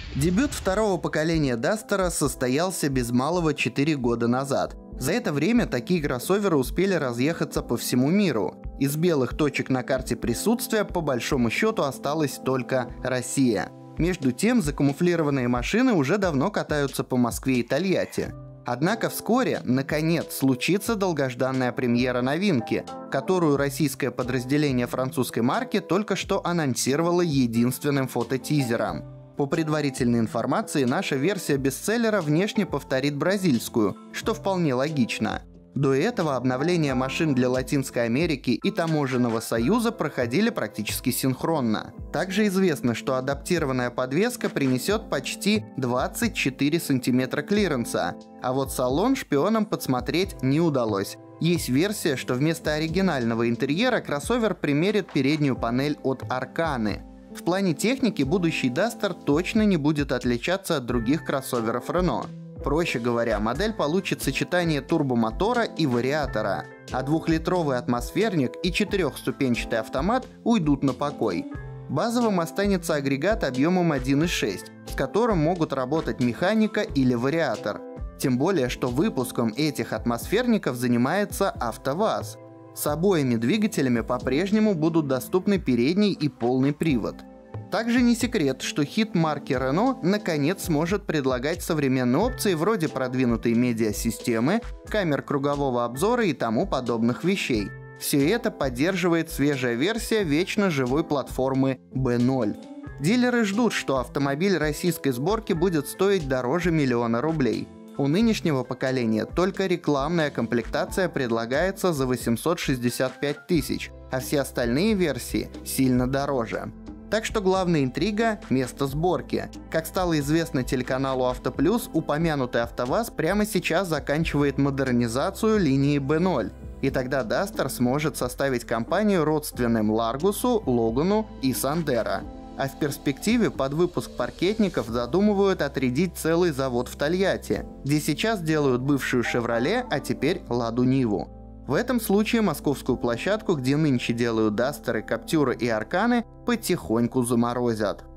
Дебют второго поколения Дастера состоялся без малого 4 года назад. За это время такие кроссоверы успели разъехаться по всему миру. Из белых точек на карте присутствия по большому счету осталась только Россия. Между тем, закамуфлированные машины уже давно катаются по Москве и Тольятти. Однако вскоре, наконец, случится долгожданная премьера новинки, которую российское подразделение французской марки только что анонсировало единственным фототизером. По предварительной информации, наша версия бестселлера внешне повторит бразильскую, что вполне логично. До этого обновления машин для Латинской Америки и Таможенного союза проходили практически синхронно. Также известно, что адаптированная подвеска принесет почти 24 сантиметра клиренса, а вот салон шпионам подсмотреть не удалось. Есть версия, что вместо оригинального интерьера кроссовер примерит переднюю панель от Арканы. В плане техники будущий Duster точно не будет отличаться от других кроссоверов Renault. Проще говоря, модель получит сочетание турбомотора и вариатора, а 2-литровый атмосферник и 4-ступенчатый автомат уйдут на покой. Базовым останется агрегат объемом 1.6, с которым могут работать механика или вариатор. Тем более, что выпуском этих атмосферников занимается АвтоВАЗ. С обоими двигателями по-прежнему будут доступны передний и полный привод. Также не секрет, что хит марки Renault наконец сможет предлагать современные опции вроде продвинутой медиасистемы, камер кругового обзора и тому подобных вещей. Все это поддерживает свежая версия вечно живой платформы B0. Дилеры ждут, что автомобиль российской сборки будет стоить дороже 1 000 000 рублей. У нынешнего поколения только рекламная комплектация предлагается за 865 тысяч, а все остальные версии сильно дороже. Так что главная интрига – место сборки. Как стало известно телеканалу Автоплюс, упомянутый АвтоВАЗ прямо сейчас заканчивает модернизацию линии B0. И тогда Duster сможет составить компанию родственным Ларгусу, Логану и Сандеро. А в перспективе под выпуск паркетников задумывают отрядить целый завод в Тольятти, где сейчас делают бывшую «Шевроле», а теперь «Ладу Ниву». В этом случае московскую площадку, где нынче делают Дастеры, Каптюры и Арканы, потихоньку заморозят.